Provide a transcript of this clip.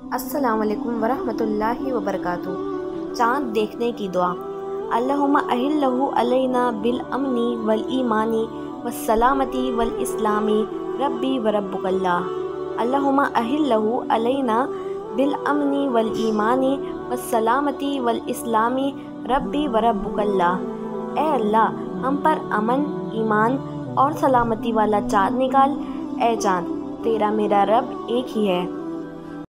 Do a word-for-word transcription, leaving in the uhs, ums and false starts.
अस्सलाम वालेकुम वरहमतुल्लाहि वबरकातुहू। चाँद देखने की दुआ। अल्लाहुम्मा अहिल्लहु अलैना बिल अमनी वल ईमानी वस्सलामती वल इस्लामी रब्बी व रब्बुकल्लाह। अल्लाहुम्मा अहिल्लहु अलैना बिल अमनी वल ईमानी वस्सलामती वल इस्लामी रब्बी व रब्बुकल्लाह। ए अल्लाह, हम पर अमन, ईमान और सलामती वाला चाँद निकाल। ए चाँद, तेरा मेरा रब एक ही है।